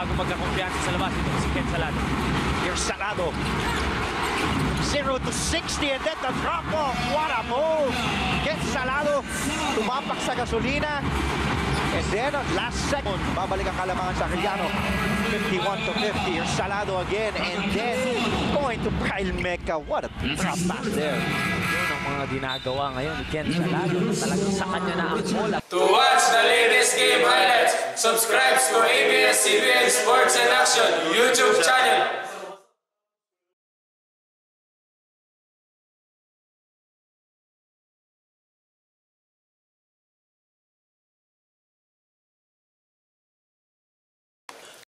bago magkakumpiyansa sa labas. Ito si Ken Salado. Here's Salado. 0 to 60 and then the drop off. What a move. Ken Salado tumapak sa gasolina. And then on last second, babalik ang kalamangan sa Arellano. 51 to 50. Here's Salado again. And then going to Kyle Meca. What a drop pass there. Yun ang mga ginagawa ngayon ni Ken Salado. Talagang sa kanya na ang bola. To watch the latest game highlights, subscribe to ABS-CBN Sports and Action YouTube channel.